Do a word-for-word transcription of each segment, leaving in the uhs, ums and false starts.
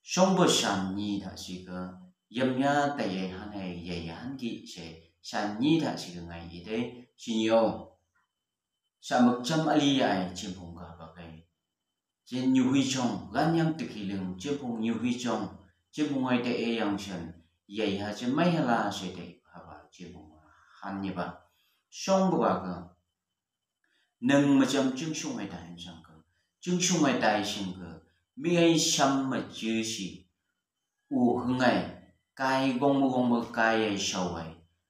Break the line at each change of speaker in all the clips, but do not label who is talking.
song bờ sàn nhì thà sĩ cái yếm nhá tại vậy hắn này vậy hắn kỹ sẽ sàn nhì thà sĩ cái ngày gì đấy chỉ nhiều sa mực chăm ali ai chim phong cả bạc cái trên nhiều huy trong gan nhang tự kỷ lưng chim phong nhiều huy trong chim phong ai tại yang sân vậy ha chim mấy là sẽ tại ha bà chim phong hắn như bà song bờ bạc cái nâng mà chăm chứng sung ai tại sang cái chứng sung ai tại sinh cái mi ai xăm mà chưa gì u hưng ai cái gong mơ gong mơ cái ai sầu ai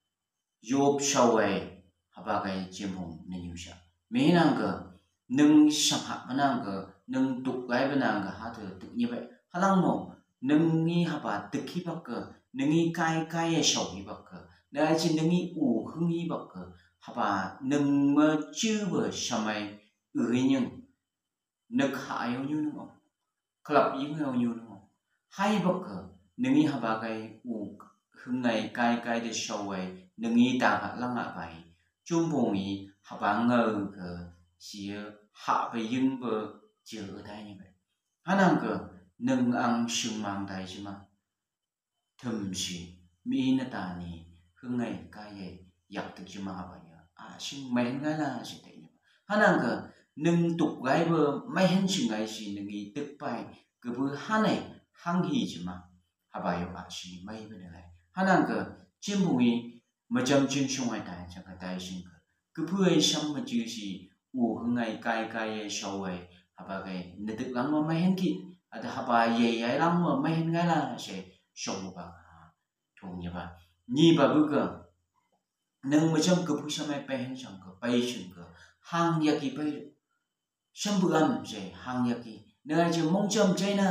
job sầu ai ha bà cái chim phong nên nhiều sao mấy nàng cái nâng sắm hạt nàng cái nâng tục gái bên nàng cái hát tự như vậy hà lăng mồ nâng nghi hà bà tự khí bạc cái nâng nghi cai cai ấy sầu nghi bạc cái đây chỉ nâng nghi u hưng nghi bạc cái hà bà nâng mà chưa bờ sắm ai ưỡi nhưng nâng hại nhau như nào club yếu nhau như nào hai bạc cái nâng nghi hà bà cái u hưng ngày cai cai để sầu ấy nâng nghi ta hà lăng ngạ vậy chung bồng ý hà bà ngờ cái chỉ hạ về dương bờ chờ ở đây như vậy hắn ăn cái nâng ăn sung mang đây chứ mà thầm gì mi na ta ni hương ngày cái gì giặc thực chứ mà vậy à sung men cái là gì thế nhỉ hắn ăn cái nâng tục gái bờ mấy hắn sung gái gì nâng ý tức bài cái bữa hắn này hăng hì chứ mà hà bà yêu à gì mấy bên này hắn ăn cái chim bồng ý mà chăm chuyên sung ai tại chẳng cái tai sinh cái cứ phơi xong mà chưa gì u hương ngày cai cai sầu ấy hà bà cái nết tự lắm mà mấy hen kỹ à hà bà dày ấy lắm mà mấy hen cái là sẽ sầu bà thùng như vậy nhì bà bữa cơ nâng mà chăm cứ phơi xong mấy bay hen xong cơ bay xong cơ hàng nhà kỳ bay xong bữa ăn sẽ hàng nhà kỳ nơi chỉ mong chăm chơi nè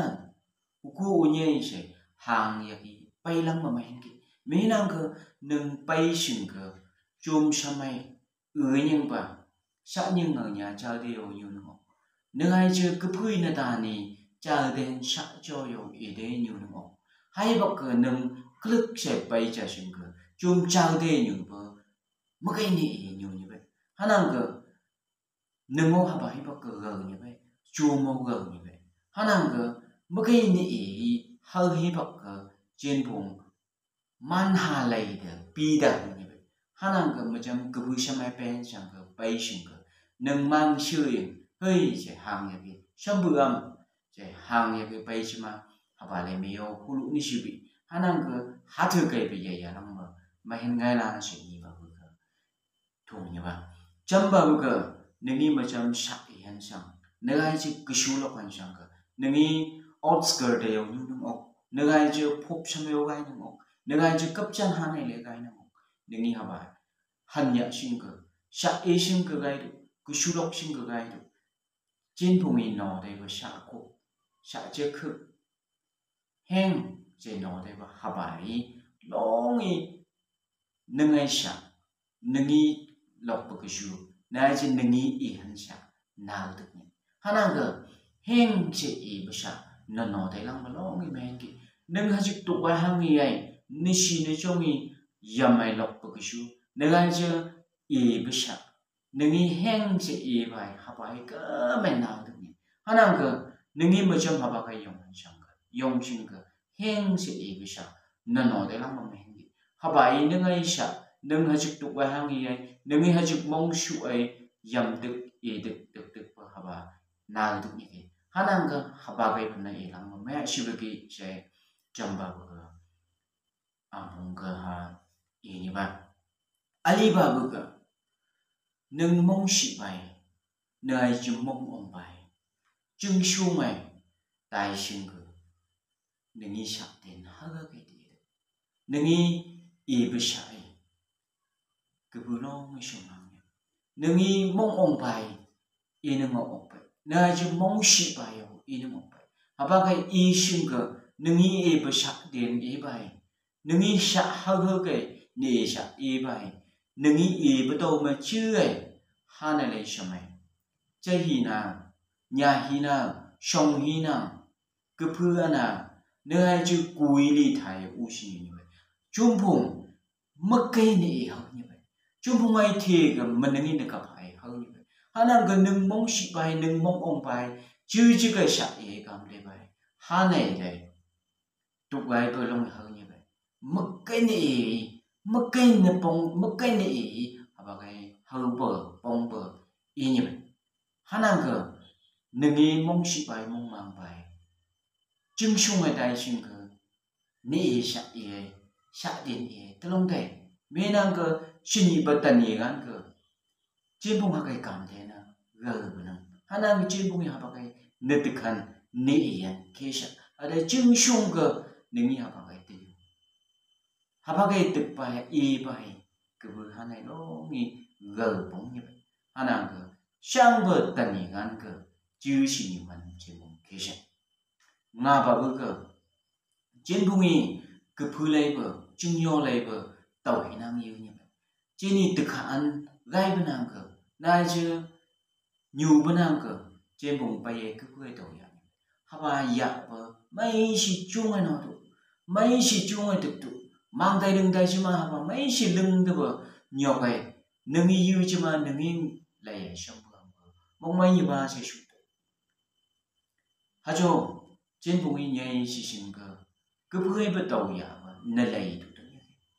cô nhảy sẽ hàng nhà kỳ bay lắm mà mấy hen kỹ mấy nàng cơ nâng bay xong cơ chôm xong mấy ưỡi nhưng bà sao nhưng ở nhà cha đều nhiều nữa nếu ai chưa cứ phui na ta ni cha đến sao cho yêu ý đấy nhiều nữa hay bậc cờ nâng click sẽ bay cha sinh cờ chôm cha đấy nhiều bơ mất cái gì nhiều như vậy hắn ăn cờ nâng ngô hà hay bậc cờ gờ như vậy chôm ngô gờ như vậy hắn ăn cờ mất cái gì hơi hay bậc cờ trên vùng man hà lầy được pi đằng như vậy hắn ăn cờ mà chăm cứ phui xem ai pen chẳng cờ bay sinh cờ nâng mang chơi hơi sẽ hàng nhà cái xong bữa âm sẽ hàng nhà cái bay chứ mà họ bảo là mèo hulu ni siêu bị hắn ăn cái hát thưa cái bây giờ giờ lắm mà mà hiện ngay là nó sẽ như vậy cơ thùng như vậy chấm vào cơ nếu như mà chấm sạch thì hắn sang nếu ai chỉ cứ số là quan sang cơ nếu như outskirt đều như đúng không nếu ai chỉ pop xem mèo gai đúng không nếu ai chỉ cấp chân hắn này lấy gai đúng không nếu như họ bảo hắn nhận sinh cơ sạch ấy sinh cơ gai được cứ số lộc sinh cơ gai được trên vùng miền nọ đây và xã cổ xã chế khử heng trên nọ đây và hà bài long ý nâng ai xã nâng ý lộc bậc số nay trên nâng ý ý hắn xã nào được nhỉ hắn ăn cái heng chế ý bậc xã nọ nọ đây lăng mà long ý men kì nâng hai chiếc tụ ai hàng ý ấy nisi này trong ý yam ai lộc bậc số nâng ai chế ý bậc xã nâng ý heng chế ý bài hà bài cơ men nào được nhỉ hắn ăn cái nâng ý mà trong hà bài cái yong sang cái yong sinh cái heng chế ý bậc xã nọ nọ đây lăng mà men kì hà bài nâng ai xã nâng hai chiếc tụ ai hàng ý ấy nâng ý hai chiếc mong su ấy yam được ý được được được và hà bài nào được nhỉ hắn ăn cái hà bài cái phần này lăng mà mẹ siêu cái sẽ trong bao cái à mong cái ha ý như vậy ali ba cái nâng mong sĩ bài nơi chừng mong ông bài chừng su mày tài sinh cơ nâng ý sạc tiền hơi cái gì đó nâng ý ý bế sải cứ bữa lo mới sống hàng nâng ý mong ông bài ý nâng ông bài nơi chừng mong sĩ bài ý nâng ông bài hà ba cái ý sinh cơ nâng ý ý bế sạc tiền ý bài nâng ý sạc hơi hơi cái nè sạc ý bài nâng ý ý bế tô mà chưa ấy hà này lấy sao mày chơi hi nào nhà hi nào sông hi nào cứ phưa nào nơi ai chưa cùi đi thay u sinh như vậy chung phùng mất cây này hơn như vậy chung phùng ai thì cái mình nâng được gặp phải hơn như vậy hà nào cái nâng mong sĩ bài nâng mong ông bài chưa chưa cái sạch ấy cầm đây bài hà này đây gai bơ long hơ như vậy mất cái này mất cái này bông mất cái này haba cái hơ bơ bông bơ y như vậy hanan cơ nâng mong sĩ bài mong mang bài chứng sung ở đại sinh cơ ni sa ye sa din ye telong cái mấy nàng cơ suy nghĩ bất tận ye gan cơ trên bông cái cảm thế na gờ bữa năng hanan trên bông haba cái nết khăn ni ye kesha ở đây chứng sung cơ nâng haba cái tiêu haba cái tự bài y bài cái bữa hắn này nó nghĩ gờ bóng như vậy hanan cơ sang bờ tận ye gan cơ chứ suy nghĩ mình trên bông kesha nga bà bữa cơ trên bông y cái phơi lấy bờ chung nhau lấy bờ tàu hay năng yêu như vậy trên này tự khăn gai bên năng cơ nai chứ nhiều bên năng cơ trên bông bay cái phơi tàu vậy haba ya bờ mấy si chung ai nó tụ mấy si chung ai tụ tụ mang tay lưng tay chứ mà haba mấy si lưng đó bờ nhiều cái nâng yêu chứ mà nâng yêu lại xong bờ mong mấy như ba sẽ sụt 하죠. 전봉이 여인 시신 그 그부에부터 오야 늘레이 두더니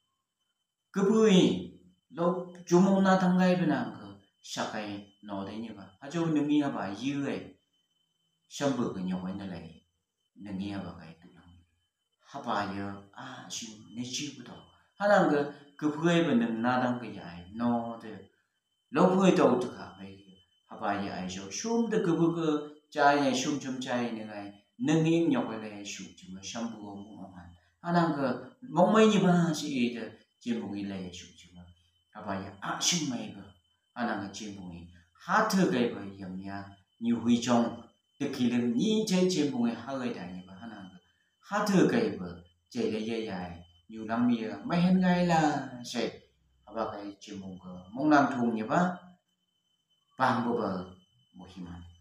그부이 로 주몽나 당가에 변한 그 샤카이 너데니가 하죠. 능이야 봐 이외 샴부 그 녀고 늘레이 능이야 봐 가이 두더니 하바여 아슈 내치부터 하나 그 그부에 변은 나당 그 야이 너데 로부에도 어떡하 하바여 아이죠. 춤도 그부 그 trái sum chum trái này này nâng nghiêng nhọc cái này sụp chừng mà xăm bùa mua hoàn anh đang cái mong mấy như ba chị thì trên bụng này sụp chừng mà à bây giờ à xung mày cơ anh đang cái trên bụng hát thơ cái bởi yểm nhà nhiều huy trong từ khi lên nhìn trên trên bụng hơi đại như vậy anh đang hát thơ cái bởi chạy để dài dài nhiều năm mía mấy hen ngay là sẽ à bây cái trên bụng cơ mong làm thùng như vậy bằng bờ bờ một hiểm